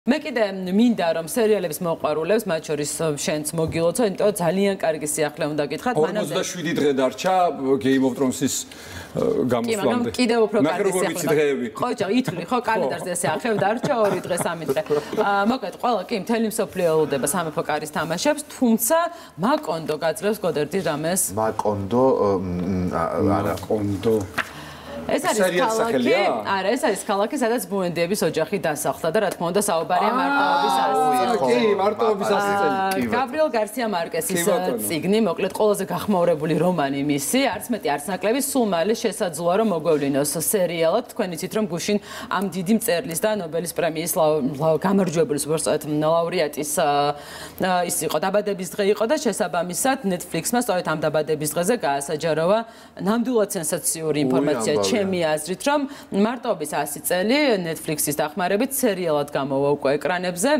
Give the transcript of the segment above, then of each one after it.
მე კიდე მინდა რომ სერიალების მოყვარულებს მათ შორის შენც მოგილოცო, იმიტომ ძალიან კარგი სიახლე უნდა გითხრათ. 47 დღე დარჩა Game of Thrones-ის გამოსვლამდე. კი, კიდევ უფრო კარგი სიახლე. ხო, ითვლი, ხო, კალენდარზე სიახლე დარჩა 2 დღე, 3 დღე. მოკლედ, ყველა კი მთელი მსოფლიო ელოდება სამეფო კარის თამაშებს, თუმცა მაკონდო გაძლევს გოდერდი რამეს. მაკონდო ეს არის ქალაქი, არა, ეს არის ქალაქი, სადაც ბუენდიების ოჯახი დასახლდა და რა თქმა უნდა საუბარია მარტოობის ასწავლად. კი, მარტოობის ასწავლად. გაბრიელ გარსია მარკესის წიგნი, მოკლედ ყველაზე გახმაურებული რომანი მისი, არც მეტი არც ნაკლები, სულ მალე შესაძლოა რომ მოგვევლინოს სერიალად. თქვენ იცით რომ გუშინ ამ დიდი მწერლის და ნობელის პრემიის გამარჯვებულის ლაურეატის ის იყო დაბადების დღე იყო და შესაბამისად Netflix-მა სწორედ ამ დაბადების დღეზე გაასაჯაროვა ნამდვილად სენსაციური ინფორმაცია. ჩემი აზრით რომ მარტოობის 100 წელი Netflix-ის დახმარებით სერიალად გამოვა უკვე ეკრანებზე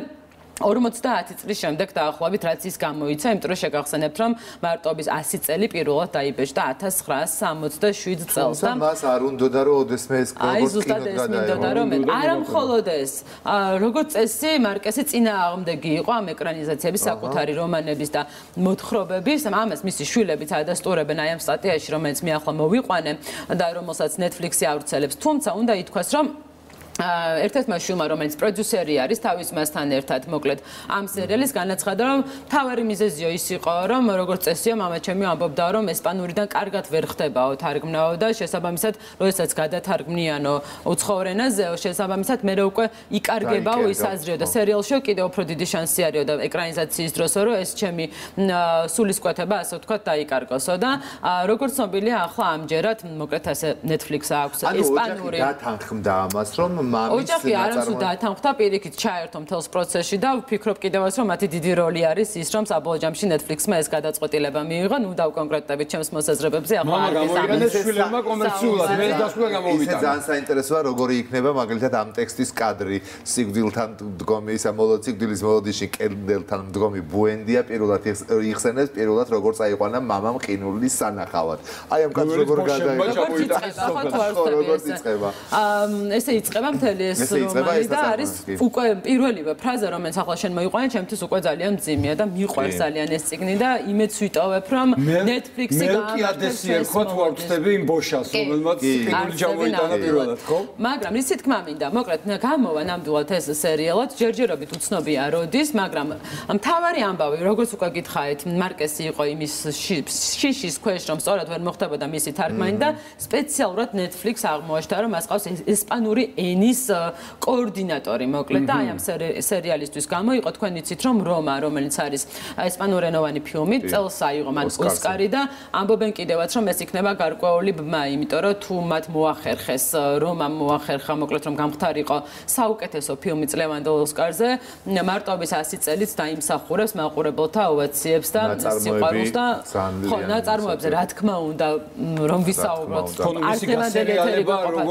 50 წლის შემდეგ დაახლოებით რაც ის გამოიცა, იმიტომ რომ შეგახსენებთ რომ მარტოობის 100 წელი პირველად დაიბეჭდა 1967 წელს და მას არ უნდოდა რომ ოდესმე ეს როგორც კინოდ არა მხოლოდ ეს, როგორც წესი მარკესი წინააღმდეგი იყო ამ ეკრანიზაციების საკუთარი რომანების და მოთხრობების, ამას მისი შვილებიც ადასტურებენ აი ამ სტატიაში, რომელიც მე ახლა მოვიყვანე და რომელსაც Netflix-ი ავრცელებს, თუმცა უნდა ითქვას რომ ერთ-ერთმა შვილმა, რომელიც პროდიუსერი არის, თავის მასთან ერთად, მოკლედ, ამ სერიალის განაცხადა, რომ თავარი მიზეზიო ის იყო, რომ როგორც წესია, მამა ჩემი ამბობდა, რომ ესპანურიდან კარგად ვერ ხდებაო თარგმნაო და შესაბამისად, როდესაც გადათარგმნიანო უცხოურ ენაზეო, შესაბამისად, მე უკვე იკარგებაო ის აზრიო და სერიალში კიდევ უფრო დიდი შანსი არისო და ეკრანიზაციის დროსო, რომ ეს ჩემი სულისკვეთება, ასე ვთქვათ, დაიკარგოსო და როგორც ცნობილია, ახლა ამჯერად, მოკლედ, ასე Netflix-ს აქვს ესპანური. ანუ დათანხმდა ამას, რომ ოჯახი არასდროს დაათანხმდა პირიქით ჩაერთო მთელს პროცესში და ვფიქრობ კიდევაც რომ მათი დიდი როლი არის ის რომ საბოლოო ჯამში Netflix-მა ეს გადაწყვეტილება მიიღო, ნუ დავკონკრეტებით ჩემს მოსაზრებებზე ახლა არ გამოვიგეს შვილებმა კომერციულად მე დასკვნა გამოვიდა. ძალიან საინტერესოა როგორი იქნება მაგალითად ამ ტექსტის კადრი, სიკვდილთან მდგომი ისა სიკვდილის მოლოდიში კენდელთან მდგომი ბუენდია პირველად იხსენებს პირველად როგორც აიყვანა მამამ ყინულის სანახავად. აი ამ კადრს როგორ გადაიღება? როგორც იწყება. ესე იწყება მთელი ეს რომანი და არის უკვე პირველივე ფრაზა რომელიც ახლა შენ მოიყვანე ჩემთვის უკვე ძალიან მძიმეა და მიყვარს ძალიან ეს წიგნი და იმედს ვიტოვებ რომ Netflix-ი გამართებს ხო თუ არ ვწდები იმ ბოშას რომელმაც ყინული ჩამოიტანა პირველად ხო? მაგრამ ისი თქმა მინდა მოკლედ გამოვა ნამდვილად ეს სერიალად ჯერჯერობით უცნობია როდის მაგრამ მთავარი ამბავი როგორც უკვე გითხარით მარკესი იყო იმის შიშის ქვეშ რომ სწორად ვერ მოხდებოდა მისი თარგმანი და სპეციალურად Netflix აღმოაჩნდა რომ მას ყავს ესპანური ენის კოორდინატორი მოკლედ და აი ამ სერიალისთვის გამოიყო თქვენ იცით რომ რომა რომელიც არის ესპანურენოვანი ფილმი წელს აიღო მან ოსკარი და ამბობენ კიდევაც რომ ეს იქნება გარკვეული ბმა იმიტომ რომ თუ მათ მოახერხეს რომამ მოახერხა მოკლედ რომ გამختارიყო საუკეთესო ფილმი წლევანდელ ოსკარზე მარტოობის 100 წელიც დაიმსახურებს მაყურებელთა ოვაციებს და სიყვარულს და ხო ნაწარმოებზე რა თქმა უნდა რომ ვისაუბროთ არსებადელი ეთერი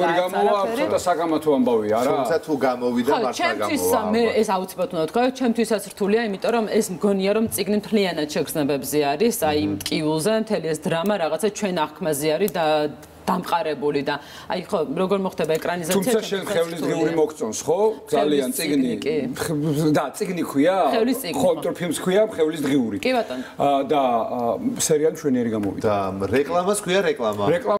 გოყოფა საკამათო ამბავია რა. თუმცა თუ გამოვიდა მართლა გამოვა. ჩემთვის მე ეს აუცილებლად უნდა ვთქვა, ჩემთვისაც რთულია, იმიტომ რომ ეს მგონია რომ წიგნი მთლიანად შეგრძნებებზე არის, აი მტკივილზე, მთელი ეს დრამა რაღაცა ჩვენ აღქმაზე არის და დამყარებული და აი ხო როგორ მოხდება ეკრანიზაცია თუმცა შენ ხევლის დღიური მოგწონს ხო ძალიან წიგნი და წიგნი ქვია ხო ფილმს ქვია ხევლის დღიური კი ბატონო და სერიალი მშვენიერი გამოვიდა და რეკლამას ქვია რეკლამა